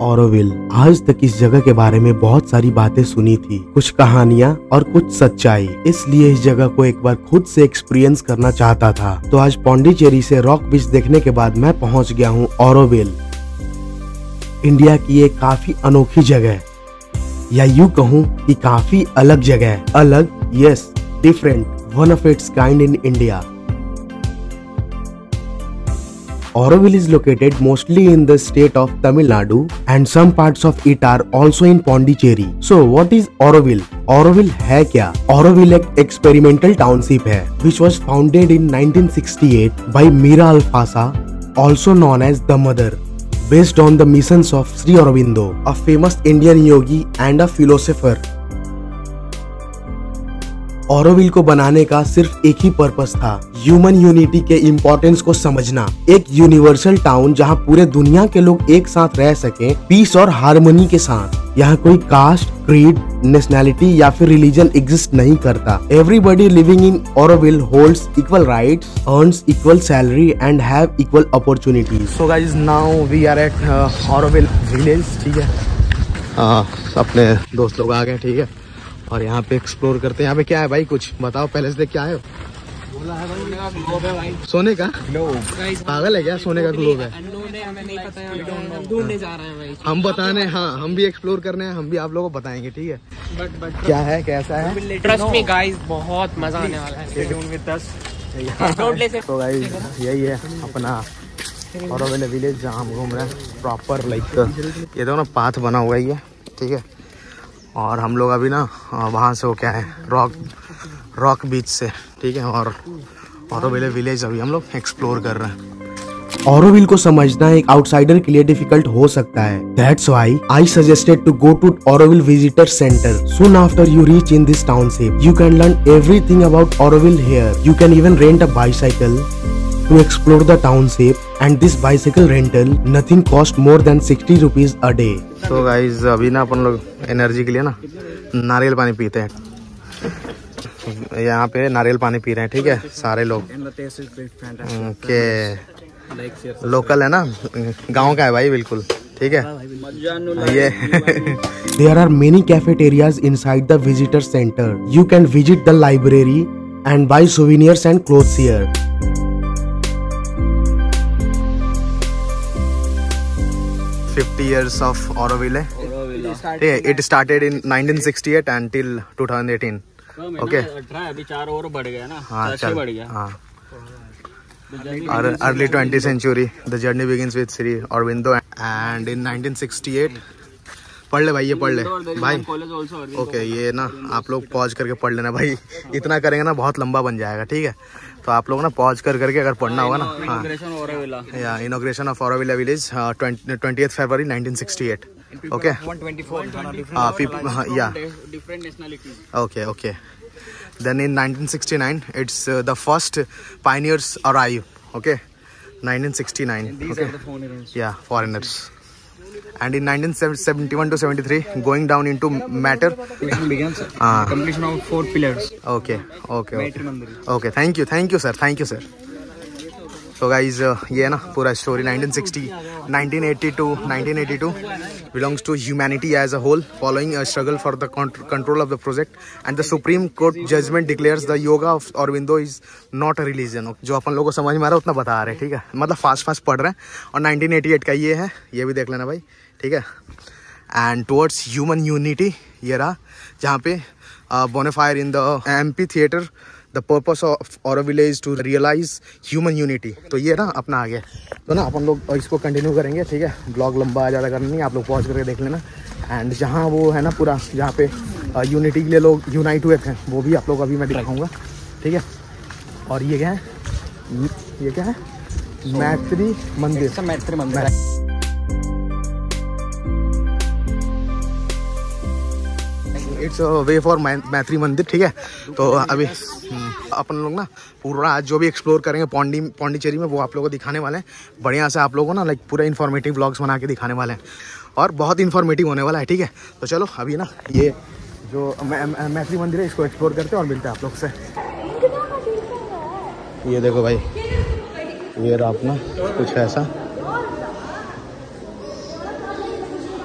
ऑरोविल। आज तक इस जगह के बारे में बहुत सारी बातें सुनी थी, कुछ कहानियाँ और कुछ सच्चाई, इसलिए इस जगह को एक बार खुद से एक्सपीरियंस करना चाहता था। तो आज पौंडीचेरी से रॉक बीच देखने के बाद मैं पहुंच गया हूं ऑरोविल। इंडिया की एक काफी अनोखी जगह, या यूं कहूं कि काफी अलग जगह। अलग, yes, different, one of its kind in India. Auroville is located mostly in the state of Tamil Nadu and some parts of it are also in Pondicherry. So what is Auroville? Auroville है क्या? Auroville एक experimental township है which was founded in 1968 by Mira Alfasa, also known as the Mother, based on the missions of Sri Aurobindo, a famous Indian yogi and a philosopher. Auroville को बनाने का सिर्फ एक ही पर्पस था, ह्यूमन यूनिटी के importance को समझना। एक यूनिवर्सल टाउन जहां पूरे दुनिया के लोग एक साथ रह सकें, पीस और हार्मनी के साथ। यहाँ कोई कास्ट, क्रीड, नेशनैलिटी या फिर रिलीजन एग्जिस्ट नहीं करता। Everybody living in Auroville holds equal rights, earns equal salary and have equal opportunities. So guys, now we are at Auroville village, ठीक है। अपने दोस्त लोग आ गए, ठीक है, और यहाँ पे एक्सप्लोर करते हैं। यहाँ पे क्या है भाई, कुछ बताओ पहले से, क्या है? बोला है भाई, सोने का ग्लोब। पागल है क्या? सोने का ग्लोब है, हमें नहीं पता है, हम ढूंढने जा रहे हैं भाई। हम बताने, हाँ, हम भी एक्सप्लोर करने हैं, हम भी आप लोगों को बताएंगे, ठीक है। बट क्या है, कैसा है? ट्रस्ट मी गाइस, बहुत मजा आने वाला है। Stay tuned with us. तो गाइस, यही है अपना ऑरोविल विलेज जहाँ हम घूम रहे हैं प्रॉपर। लाइक ये तो ना पाथ बना हुआ ही है, ठीक है। और हम लोग अभी ना वहाँ से वो क्या है, रॉक बीच से, ठीक है। और ऑरोविल विलेज अभी हम लोग एक्सप्लोर कर रहे हैं। ऑरोविल को समझना एक आउटसाइडर के लिए डिफिकल्ट हो सकता है। That's why I suggested to go to Auroville Visitor Center. Soon after you reach in this township, you can learn everything about Auroville here. You can even rent a bicycle to explore the township, and this bicycle rental nothing cost more than 60 rupees a day. So guys, अभी ना अपन लोग energy के लिए ना नारियल पानी पीते हैं। यहाँ पे नारियल पानी पी रहे हैं, ठीक है, सारे लोग के लोकल है ना, गांव का है भाई, बिल्कुल, ठीक है। ये There are many cafeterias inside the visitor center. You can visit the library and buy souvenirs and clothes here. Years of Auroville, it started in 1968 until 2018. Okay. अभी 4 और बढ़ गया ना, हाँ, चल, बढ़ गया। हाँ। और early 20th century, the journey begins with Sri Aurobindo, and in 1968, पढ़ ले भाई, ये पढ़ ले भाई। ओके, ये ना आप लोग पॉज करके पढ़ लेना भाई, इतना करेंगे ना बहुत लंबा बन जाएगा, ठीक है। तो आप लोग ना पॉज करके अगर पढ़ना होगा ना, हाँ, inauguration of Auroville village 20th February 1968, okay. Okay. Then in 1969, it's the first pioneers arrive, okay, 1969, okay, yeah, foreigners. And in 1971 to 73, going down into matter, completion of 4 pillars. Okay. Thank you sir. So guys, ये ना पूरा story 1980 to 1982 belongs to humanity as a whole, following a struggle for the control of the project, and the Supreme Court judgment declares the yoga of Aurobindo is not a religion. जो अपन लोगों को समझ में आ रहा है उतना बता रहे हैं, ठीक है, मतलब फास्ट पढ़ रहे हैं। और 1988 का ये है, ये भी देख लेना भाई, ठीक है। एंड टुवर्ड्स ह्यूमन यूनिटी, ये रहा, जहाँ पे bonfire in the amphitheatre, the purpose of Auroville is to realise human unity. तो ये ना अपना आ गया, तो ना अपन लोग इसको कंटिन्यू करेंगे, ठीक है। ब्लॉग लंबा ज़्यादा करना नहीं, आप लोग पॉज करके देख लेना। एंड जहाँ वो है ना पूरा, जहाँ पे यूनिटी के लिए लोग यूनाइट हुए थे, वो भी आप लोग अभी मैं दिखाऊंगा, ठीक है। और ये क्या है, मैत्री मंदिर। इट्स वे फॉर मैत्री मंदिर, ठीक है। तो अभी अपन लोग ना पूरा आज जो भी एक्सप्लोर करेंगे पौंडीचेरी में, वो आप लोगों को दिखाने वाले हैं बढ़िया से। आप लोगों को ना लाइक पूरा इन्फॉर्मेटिव व्लॉग्स बना के दिखाने वाले हैं, और बहुत इन्फॉर्मेटिव होने वाला है, ठीक है। तो चलो अभी ना ये जो मैत्री मंदिर है, इसको एक्सप्लोर करते हैं और मिलते हैं आप लोग से। ये देखो भाई, ये रहा अपना कुछ ऐसा।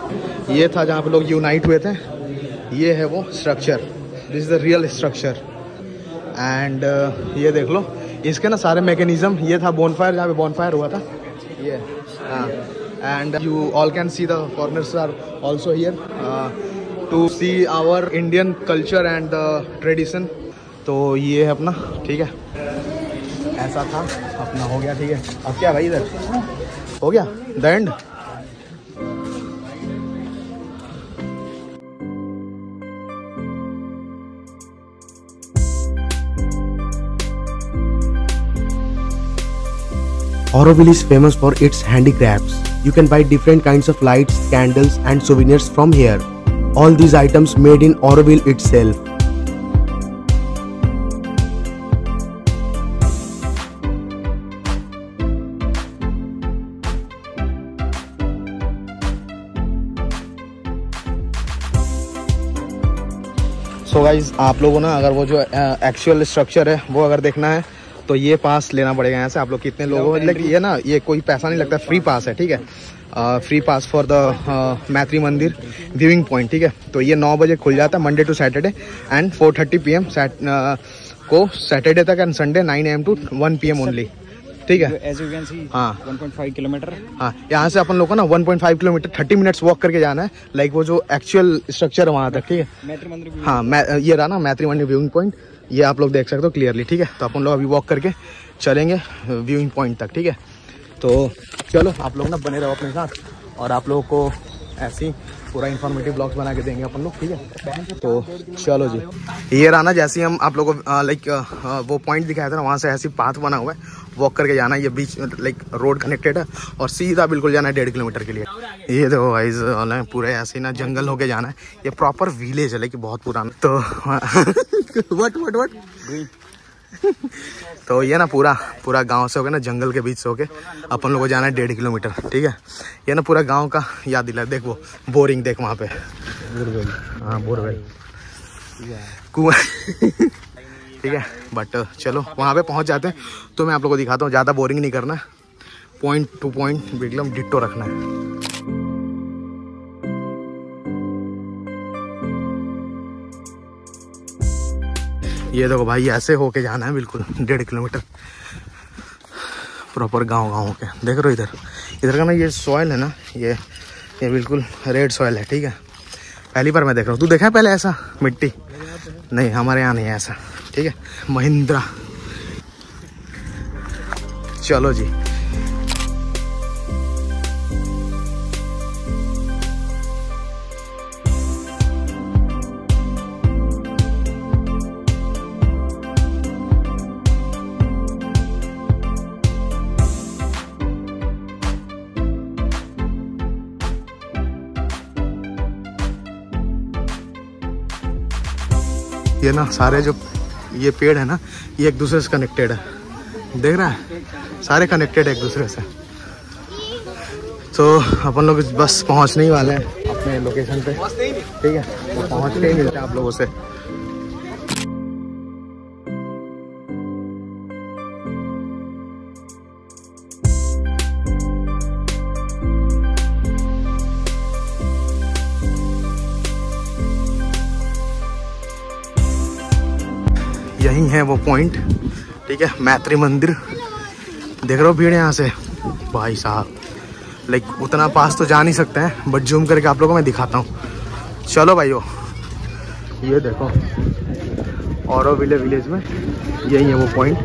ये था जहाँ पे लोग यूनाइट हुए थे। ये है वो structure, this is the real structure. And ये देख लो इसके ना सारे मैकेनिज्म। ये था बोनफायर, जहाँ पे बोनफायर हुआ था ये। And you all can see the foreigners are also here to see our Indian culture and the tradition. तो ये है अपना, ठीक है, ऐसा था अपना, हो गया, ठीक है। अब क्या भाई, इधर हो गया the end. Auroville is famous for its handicrafts. You can buy different kinds of lights, candles and souvenirs from here. All these items made in Auroville itself. So guys आप लोगों ना अगर वो जो एक्चुअल स्ट्रक्चर है वो अगर देखना है तो ये पास लेना पड़ेगा यहाँ से। आप लोग कितने लोगों को, लेकिन ये ना ये कोई पैसा नहीं लगता, फ्री पास है, ठीक है। फ्री पास फॉर द मैत्री मंदिर व्यूइंग पॉइंट, ठीक है। तो ये 9 बजे खुल जाता है Monday to Saturday and 4:30 PM को सैटरडे तक and Sunday 9 AM to 1 PM only, ठीक है। As you can see, हाँ 1.5 किलोमीटर। हाँ, यहाँ से अपन लोग को ना 1.5 किलोमीटर 30 मिनट्स वॉक करके जाना है, लाइक वो जो एक्चुअल स्ट्रक्चर है वहाँ तक, ठीक है। मैत्री मंदिर। हाँ, ये रहा ना मैत्री मंदिर व्यूइंग पॉइंट, ये आप लोग देख सकते हो क्लियरली, ठीक है। तो अपन लोग अभी वॉक करके चलेंगे व्यूइंग पॉइंट तक, ठीक है। तो चलो आप लोग ना बने रहो अपने साथ, और आप लोगों को ऐसे ही पूरा इन्फॉर्मेटिव ब्लॉग्स बना के देंगे अपन लोग, ठीक है। तो चलो जी, ये रहा ना, जैसे हम आप लोगों को लाइक वो पॉइंट दिखाया था ना, वहाँ से ऐसी पाथ बना हुआ है, वॉक करके जाना है। ये बीच लाइक रोड कनेक्टेड है और सीधा बिल्कुल जाना है 1.5 किलोमीटर के लिए। ये देखो गाइस पूरे ऐसे ना जंगल होके जाना है। ये प्रॉपर विलेज है, लेकिन बहुत पुराना। तो वट तो ये ना पूरा गांव से होके ना, जंगल के बीच से होके अपन लोगों को जाना है 1.5 किलोमीटर, ठीक है। ये ना पूरा गांव का याद दिला। देख वो बोरिंग, देख वहाँ पे, हाँ बोरवेल, कुआं, ठीक है। बट चलो वहाँ पे पहुँच जाते हैं तो मैं आप लोगों को दिखाता हूँ। ज़्यादा बोरिंग नहीं करना है, पॉइंट टू पॉइंट एकदम डिट्टो रखना है। ये देखो भाई, ऐसे होके जाना है बिल्कुल 1.5 किलोमीटर, प्रॉपर गांव के। देख रहे हो इधर का ना ये सॉइल है ना, ये बिल्कुल रेड सॉइल है, ठीक है। पहली बार मैं देख रहा हूँ। तू देखा है पहले ऐसा मिट्टी? नहीं, हमारे यहाँ नहीं है ऐसा, ठीक है। महिंद्रा, चलो जी। ये ना सारे जो ये पेड़ है ना, ये एक दूसरे से कनेक्टेड है, देख रहा है, सारे कनेक्टेड है एक दूसरे से। तो अपन लोग बस पहुंचने ही वाले हैं अपने लोकेशन पे, ठीक है। तो पहुंच के ही मिलते हैं आप लोगों से। यही है वो पॉइंट, ठीक है, मैत्री मंदिर। देख रहे हो भीड़ यहाँ से भाई साहब, लाइक उतना पास तो जा नहीं सकते हैं, बट जूम करके आप लोगों को मैं दिखाता हूँ। चलो भाइयों, ये देखो ऑरोविले विलेज में यही है वो पॉइंट,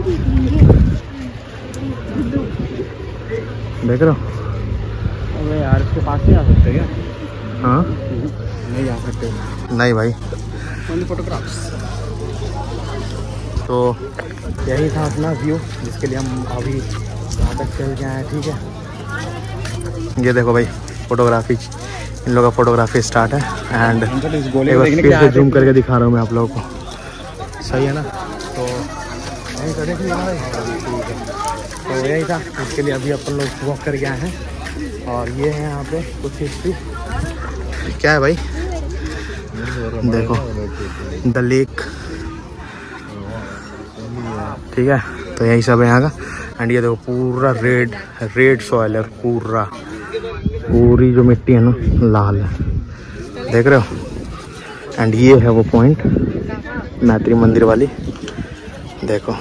देख रहे हो। अबे यार, इसके पास नहीं आ सकते क्या? हाँ नहीं जा सकते, नहीं भाई, ओनली फोटोग्राफ्स। तो यही था अपना व्यू जिसके लिए हम अभी यहाँ तक चल के आए, ठीक है। ये देखो भाई फोटोग्राफी, इन लोगों का फोटोग्राफी स्टार्ट है। एंड फिर से जूम करके दिखा रहा हूँ मैं आप लोगों को, सही है ना। तो यही था, देखिए भाई, ठीक है। तो यही था, इसके लिए अभी अपन लोग वॉक करके आए हैं। और ये है यहाँ पे कुछ हिस्ट्री, क्या है भाई, देखो द लेक, ठीक है। तो यही सब है यहाँ का। एंड ये देखो पूरा रेड सॉइल है, पूरी जो मिट्टी है ना लाल है। देख रहे हो। एंड ये है वो पॉइंट मैत्री मंदिर वाली, देखो।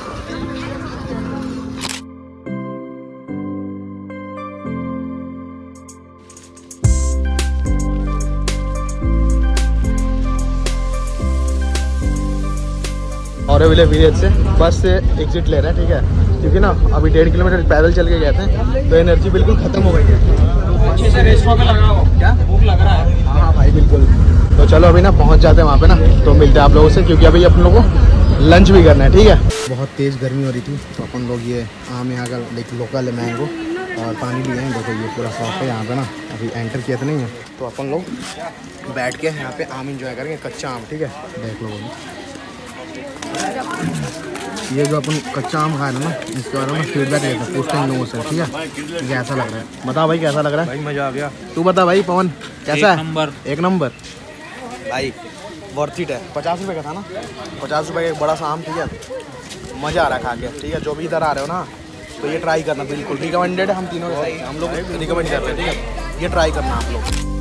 औरविले विलेज से बस से एग्जिट ले रहे हैं, ठीक है, क्योंकि ना अभी 1.5 किलोमीटर पैदल चल के गए थे तो एनर्जी बिल्कुल खत्म हो गई है। अच्छे से रेस्ट पे लगा हो क्या, भूख लग रहा है। हाँ भाई बिल्कुल। तो चलो अभी ना पहुंच जाते हैं वहाँ पे ना, तो मिलते हैं आप लोगों से, क्योंकि अभी अपन लोगों को लंच भी करना है, ठीक है। बहुत तेज़ गर्मी हो रही थी तो अपन लोग ये आम यहाँ का लोकल है मैंगो और पानी लिए हैं। देखो ये पूरा शॉप है यहाँ पे ना, अभी एंटर किया तो नहीं है, तो अपन लोग बैठ के यहाँ पे आम इंजॉय करेंगे, कच्चा आम, ठीक है। देख लो ये जो अपन कच्चा आम खाया ना, इसके बारे में फीडबैक लेते हैं, पूछते हैं लोगों से, ठीक है, कि कैसा लग रहा है। बता भाई कैसा लग रहा है। भाई मजा आ गया। तू बता भाई पवन कैसा है। नंबर एक नंबर भाई, वर्थ इट है। 50 रुपये का था ना, 50 रुपये का एक बड़ा सा आम, ठीक है, मज़ा आ रहा है खा के, ठीक है। जो भी इधर आ रहे हो ना तो ये ट्राई करना, बिल्कुल रिकमेंडेड है, हम तीनों के साथ हम लोग रिकमेंड कर रहे हैं, ठीक है, ये ट्राई करना आप लोग।